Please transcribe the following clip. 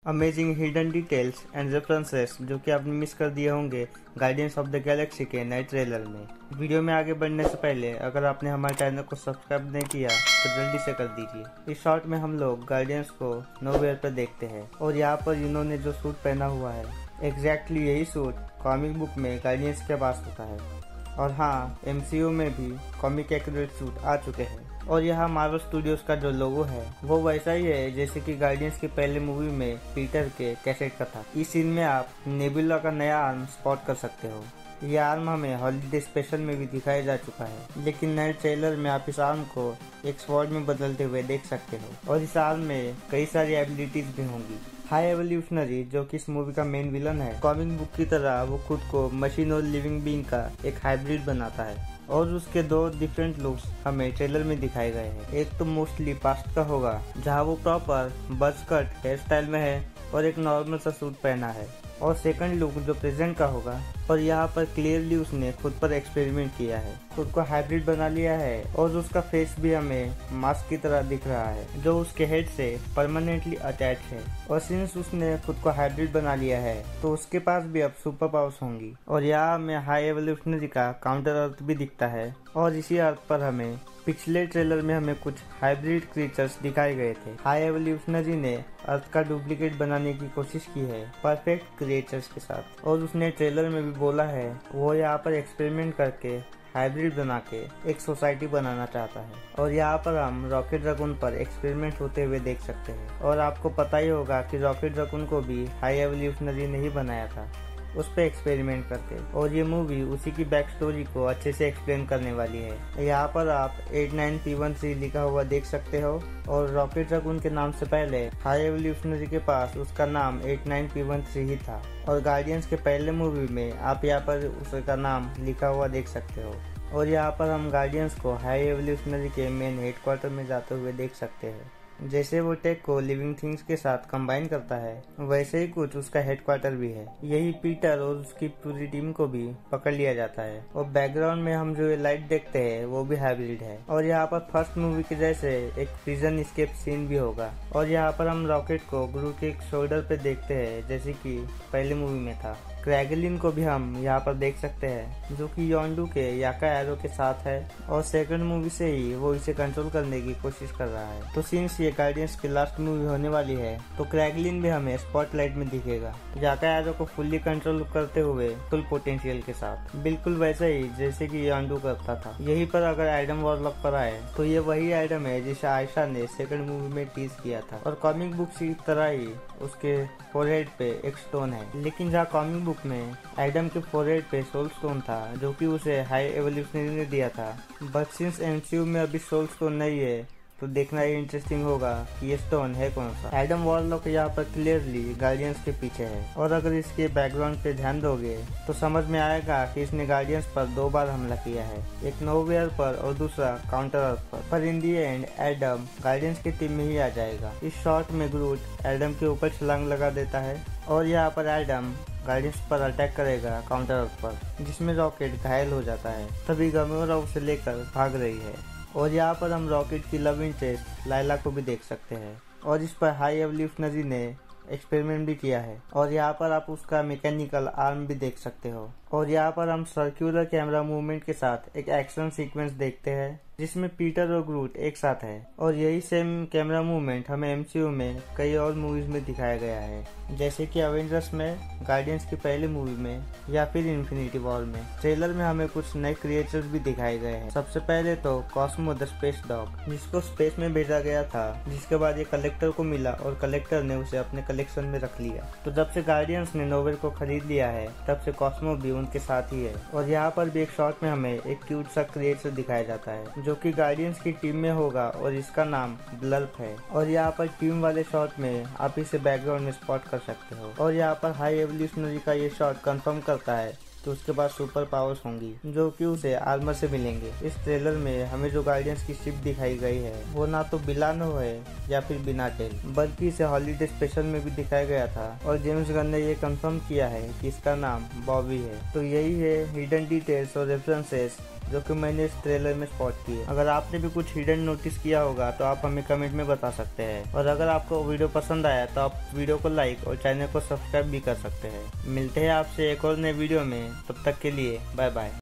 Amazing hidden details and references जो कि आपने मिस कर दिए होंगे गार्डियंस ऑफ द गैलेक्सी के नए ट्रेलर में। वीडियो में आगे बढ़ने से पहले अगर आपने हमारे चैनल को सब्सक्राइब नहीं किया तो जल्दी से कर दीजिए। इस शॉट में हम लोग गार्डियंस को नोवेयर पर देखते हैं और यहाँ पर इन्होंने जो सूट पहना हुआ है एग्जैक्टली यही सूट कॉमिक बुक में गार्डियंस के पास होता है। और हाँ, MCU में भी कॉमिक एक्यूरेट सूट आ चुके हैं और यहाँ मार्वल स्टूडियोज का जो लोगो है वो वैसा ही है जैसे कि गार्डियंस की पहले मूवी में पीटर के कैसेट का था। इस सीन में आप नेबुला का नया आर्म स्पॉट कर सकते हो। यह आर्म हमें हॉलीडे स्पेशल में भी दिखाया जा चुका है, लेकिन नए ट्रेलर में आप इस आर्म को एक स्वॉर्ड में बदलते हुए देख सकते हो और इस आर्म में कई सारी एबिलिटीज भी होंगी। हाई एवोल्यूशनरी जो कि इस मूवी का मेन विलन है, कॉमिक बुक की तरह वो खुद को मशीन और लिविंग बीइंग का एक हाइब्रिड बनाता है और उसके दो डिफरेंट लुक्स हमें ट्रेलर में दिखाए गए हैं। एक तो मोस्टली पास्ट का होगा जहां वो प्रॉपर बज कट हेयर स्टाइल में है और एक नॉर्मल सा सूट पहना है, और सेकंड लुक जो प्रेजेंट का होगा और यहाँ पर क्लियरली उसने खुद पर एक्सपेरिमेंट किया है, खुद को हाइब्रिड बना लिया है और उसका फेस भी हमें मास्क की तरह दिख रहा है जो उसके हेड से परमानेंटली अटैच है। और सिंस उसने खुद को हाइब्रिड बना लिया है तो उसके पास भी अब सुपर पावर्स होंगी। और यहाँ हमें हाई एवोल्यूशनरी का काउंटर अर्थ भी दिखता है और इसी अर्थ पर हमें पिछले ट्रेलर में हमें कुछ हाइब्रिड क्रीचर्स दिखाए गए थे। हाई एवोल्यूशनरी ने अर्थ का डुप्लीकेट बनाने की कोशिश की है परफेक्ट क्रिएचर्स के साथ, और उसने ट्रेलर में भी बोला है वो यहाँ पर एक्सपेरिमेंट करके हाइब्रिड बना के एक सोसाइटी बनाना चाहता है। और यहाँ पर हम रॉकेट ड्रैगन पर एक्सपेरिमेंट होते हुए देख सकते हैं। और आपको पता ही होगा कि रॉकेट ड्रैगन को भी हाई एवोल्यूशनरी ने ही बनाया था उस पर एक्सपेरिमेंट करके, और ये मूवी उसी की बैक स्टोरी को अच्छे से एक्सप्लेन करने वाली है। यहाँ पर आप 89P13 लिखा हुआ देख सकते हो और रॉकेट ड्रैगन के नाम से पहले हाई एवोल्यूशनरी के पास उसका नाम 89P13 ही था। और गार्डियंस के पहले मूवी में आप यहाँ पर उसका नाम लिखा हुआ देख सकते हो। और यहाँ पर हम गार्डियंस को हाई एवोल्यूशनरी के मेन हेडक्वार्टर में जाते हुए देख सकते हैं। जैसे वो टेक को लिविंग थिंग्स के साथ कंबाइन करता है वैसे ही कुछ उसका हेडक्वार्टर भी है। यही पीटर और उसकी पूरी टीम को भी पकड़ लिया जाता है। और बैकग्राउंड में हम जो ये लाइट देखते हैं वो भी हाइब्रिड है। और यहाँ पर फर्स्ट मूवी के जैसे एक प्रिजन एस्केप सीन भी होगा। और यहाँ पर हम रॉकेट को ग्रू के एक शोल्डर पे देखते हैं जैसे कि पहले मूवी में था। क्रैगलिन को भी हम यहाँ पर देख सकते हैं जो कि योंडू के याका एरो के साथ है और सेकंड मूवी से ही वो इसे कंट्रोल करने की कोशिश कर रहा है। तो सिंस ये गार्डियंस की लास्ट मूवी होने वाली है तो क्रैगलिन भी हमें स्पॉटलाइट में दिखेगा, याका एरो को फुल्ली कंट्रोल करते हुए फुल पोटेंशियल के साथ, बिल्कुल वैसे ही जैसे कि योंडू करता था। यही पर अगर एडम वॉरलॉक पर आए तो ये वही एडम है जिसे आयशा ने सेकंड मूवी में टीज किया था। और कॉमिक बुक की तरह ही उसके फोरहेड पे एक स्टोन है, लेकिन जहाँ कॉमिक बुक में एडम के फोरहेड पे सोल स्टोन था जो कि उसे हाई एवोल्यूशनरी ने दिया था, बट सिंस MCU में अभी सोल स्टोन नहीं है तो देखना ये इंटरेस्टिंग होगा कि ये स्टोन है कौन सा। एडम वॉरलॉक यहाँ पर क्लियरली गार्डियंस के पीछे है और अगर इसके बैकग्राउंड पे ध्यान दोगे तो समझ में आएगा कि इसने गार्डियंस पर 2 बार हमला किया है, एक नोवेयर पर और दूसरा काउंटर अर्थ पर in the end Adam Guardians की टीम में ही आ जाएगा। इस शॉट में ग्रूट एडम के ऊपर छलांग लगा देता है और यहाँ पर एडम गार्डियंस पर अटैक करेगा काउंटर अर्थ पर, जिसमें रॉकेट घायल हो जाता है। तभी गमोरा उसे लेकर भाग रही है और यहाँ पर हम रॉकेट की लव इंटरेस्ट लाइला को भी देख सकते हैं और इस पर हाई एवोल्यूशनरी ने एक्सपेरिमेंट भी किया है। और यहाँ पर आप उसका मैकेनिकल आर्म भी देख सकते हो। और यहाँ पर हम सर्कुलर कैमरा मूवमेंट के साथ एक एक्शन सीक्वेंस देखते हैं जिसमें पीटर और ग्रूट एक साथ है। और यही सेम कैमरा मूवमेंट हमें MCU में कई और मूवीज में दिखाया गया है, जैसे कि अवेंजर्स में, गार्डियंस की पहली मूवी में या फिर इन्फिनिटी वॉर में। ट्रेलर में हमें कुछ नए क्रिएचर्स भी दिखाए गए हैं। सबसे पहले तो कॉस्मो द स्पेस डॉग, जिसको स्पेस में भेजा गया था, जिसके बाद ये कलेक्टर को मिला और कलेक्टर ने उसे अपने कलेक्शन में रख लिया। तो जब से गार्डियंस ने नोवेल को खरीद लिया है तब से कॉस्मो भी उनके साथ ही है। और यहाँ पर भी एक शॉट में हमें एक क्यूट सा क्रिएचर दिखाया जाता है जो कि गार्डियंस की टीम में होगा और इसका नाम ब्लर्प है। और यहाँ पर टीम वाले शॉट में आप इसे बैकग्राउंड में स्पॉट कर सकते हो। और यहाँ पर हाई एवोल्यूशनरी का ये शॉट कंफर्म करता है तो उसके पास सुपर पावर्स होंगी जो कि उसे आर्मर से मिलेंगे। इस ट्रेलर में हमें जो गार्डियंस की शिप दिखाई गई है वो ना तो बिलानो है या फिर बिना टेल, बल्कि इसे हॉलीडे स्पेशल में भी दिखाया गया था और जेम्स गन ने ये कंफर्म किया है कि इसका नाम बॉबी है। तो यही है हिडन डिटेल्स और रेफरेंसेस जो कि मैंने इस ट्रेलर में स्पॉट किए। अगर आपने भी कुछ हिडन नोटिस किया होगा तो आप हमें कमेंट में बता सकते हैं। और अगर आपको वीडियो पसंद आया तो आप वीडियो को लाइक और चैनल को सब्सक्राइब भी कर सकते हैं। मिलते हैं आपसे एक और नए वीडियो में, तब तक के लिए बाय बाय।